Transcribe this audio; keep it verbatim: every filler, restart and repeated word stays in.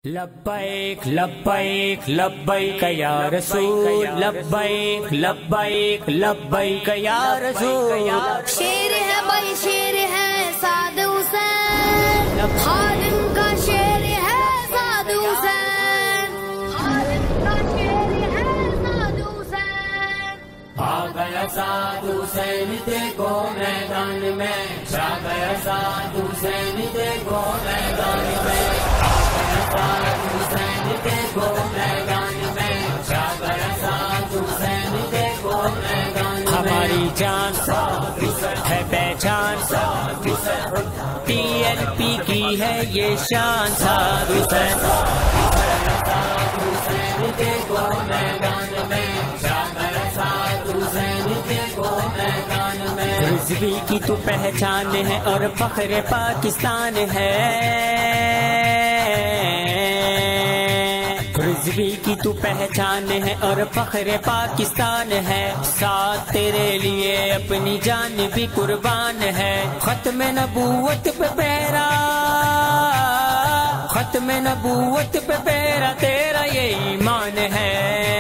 لبیک لبیک لبیک یا رسول، لبیک لبیک لبیک یا رسول۔ شیر ہے بھائی شیر ہے سعد حسین، خادم کا شیر ہے سعد حسین، خادم کا شیر ہے سعد حسین۔ آ گیا سعد حسین دیکھو میدان میں، چھا گیا سعد حسین دیکھو میدان میں، سعد حسین دیکھو میدان میں، چھا گیا سعد حسین دیکھو میدان میں۔ ہماری جان ہے پہچان، ٹی ایل پی کی ہے یہ شان، سعد حسین دیکھو میدان میں، چھا گیا سعد حسین دیکھو میدان میں۔ رضوی کی تو پہچان ہے اور فخر پاکستان ہے، رضوی کی تو پہچان ہے اور فخر پاکستان ہے، ساتھ تیرے لیے اپنی جان بھی قربان ہے۔ ختم نبوت پہ پیرا، ختم نبوت پہ پیرا تیرا یہ ایمان ہے،